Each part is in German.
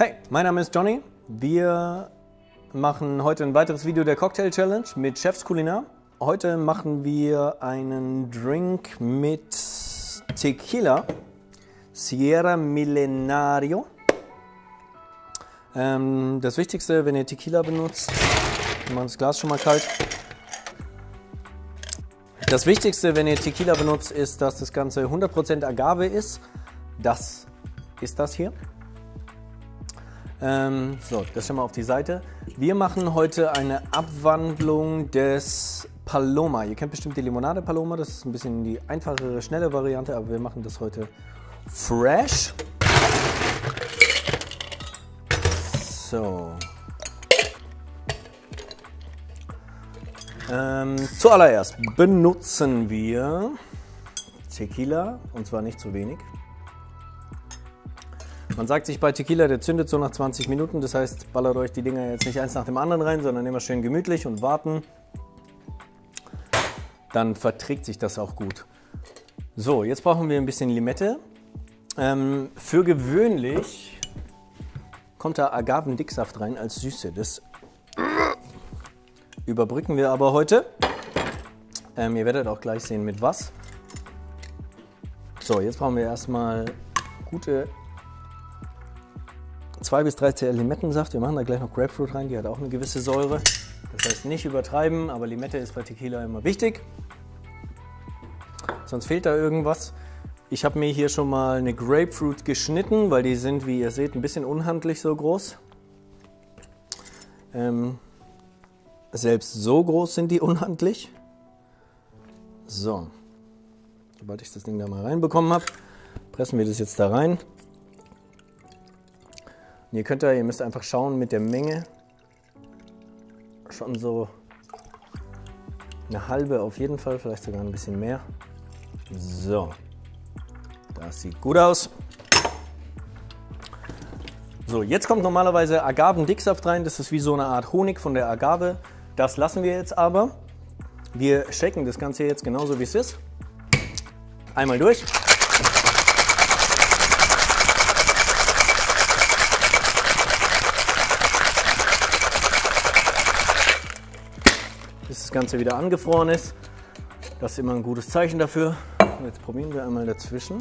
Hey, mein Name ist Johnny. Wir machen heute ein weiteres Video der Cocktail Challenge mit Chefs Culinar. Heute machen wir einen Drink mit Tequila, Sierra Milenario. Das Wichtigste, wenn ihr Tequila benutzt, wir machen das Glas schon mal kalt. Das Wichtigste, wenn ihr Tequila benutzt, ist, dass das Ganze 100% Agave ist. Das ist das hier. So, das schon mal auf die Seite. Wir machen heute eine Abwandlung des Paloma. Ihr kennt bestimmt die Limonade Paloma, das ist ein bisschen die einfachere, schnelle Variante, aber wir machen das heute fresh. So. Zuallererst benutzen wir Tequila, und zwar nicht zu wenig. Man sagt sich bei Tequila, der zündet so nach 20 Minuten, das heißt, ballert euch die Dinger jetzt nicht eins nach dem anderen rein, sondern immer schön gemütlich und warten. Dann verträgt sich das auch gut. So, jetzt brauchen wir ein bisschen Limette. Für gewöhnlich kommt da Agavendicksaft rein als Süße. Das überbrücken wir aber heute. Ihr werdet auch gleich sehen, mit was. So, jetzt brauchen wir erstmal gute 2 bis 3 cl Limettensaft. Wir machen da gleich noch Grapefruit rein, die hat auch eine gewisse Säure. Das heißt nicht übertreiben, aber Limette ist bei Tequila immer wichtig. Sonst fehlt da irgendwas. Ich habe mir hier schon mal eine Grapefruit geschnitten, weil die sind, wie ihr seht, ein bisschen unhandlich so groß. Selbst so groß sind die unhandlich. So, sobald ich das Ding da mal reinbekommen habe, pressen wir das jetzt da rein. Und ihr müsst einfach schauen mit der Menge, schon so eine halbe auf jeden Fall, vielleicht sogar ein bisschen mehr. So, das sieht gut aus. So, jetzt kommt normalerweise Agavendicksaft rein, das ist wie so eine Art Honig von der Agave. Das lassen wir jetzt aber. Wir shaken das Ganze jetzt genauso wie es ist. Einmal durch. Bis das Ganze wieder angefroren ist. Das ist immer ein gutes Zeichen dafür. Und jetzt probieren wir einmal dazwischen.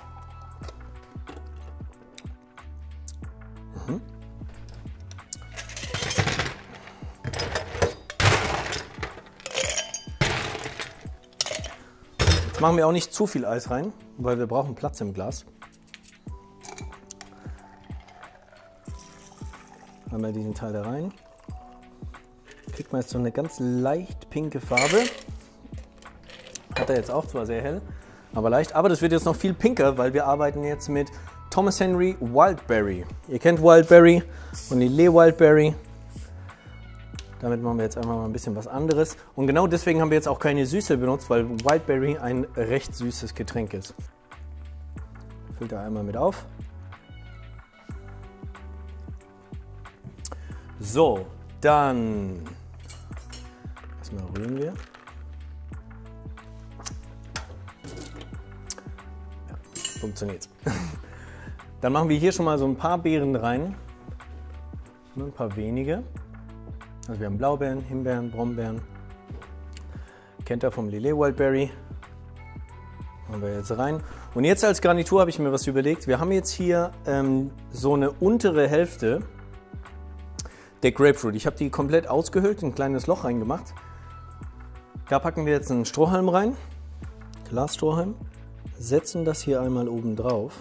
Jetzt machen wir auch nicht zu viel Eis rein, weil wir brauchen Platz im Glas. Einmal diesen Teil da rein. Kriegt man jetzt so eine ganz leicht pinke Farbe. Hat er jetzt auch zwar sehr hell, aber leicht. Aber das wird jetzt noch viel pinker, weil wir arbeiten jetzt mit Thomas Henry Wildberry. Ihr kennt Wildberry und Lillet Wildberry. Damit machen wir jetzt einfach mal ein bisschen was anderes. Und genau deswegen haben wir jetzt auch keine Süße benutzt, weil Wildberry ein recht süßes Getränk ist. Füllt da einmal mit auf. So, dann erstmal rühren wir. Ja, funktioniert. Dann machen wir hier schon mal so ein paar Beeren rein. Nur ein paar wenige. Also wir haben Blaubeeren, Himbeeren, Brombeeren. Kennt ihr vom Lillet Wildberry. Machen wir jetzt rein. Und jetzt als Garnitur habe ich mir was überlegt. Wir haben jetzt hier so eine untere Hälfte der Grapefruit. Ich habe die komplett ausgehöhlt, ein kleines Loch reingemacht. Da packen wir jetzt einen Strohhalm rein, Glasstrohhalm, setzen das hier einmal oben drauf.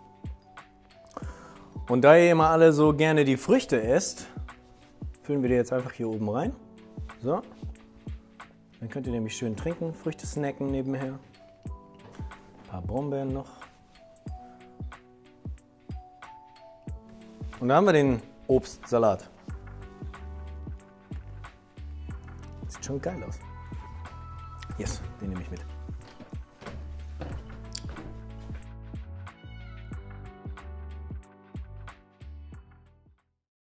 Und da ihr immer alle so gerne die Früchte esst, füllen wir die jetzt einfach hier oben rein. So. Dann könnt ihr nämlich schön trinken, Früchte snacken nebenher. Ein paar Brombeeren noch. Und da haben wir den Obstsalat. Sieht schon geil aus. Yes, den nehme ich mit.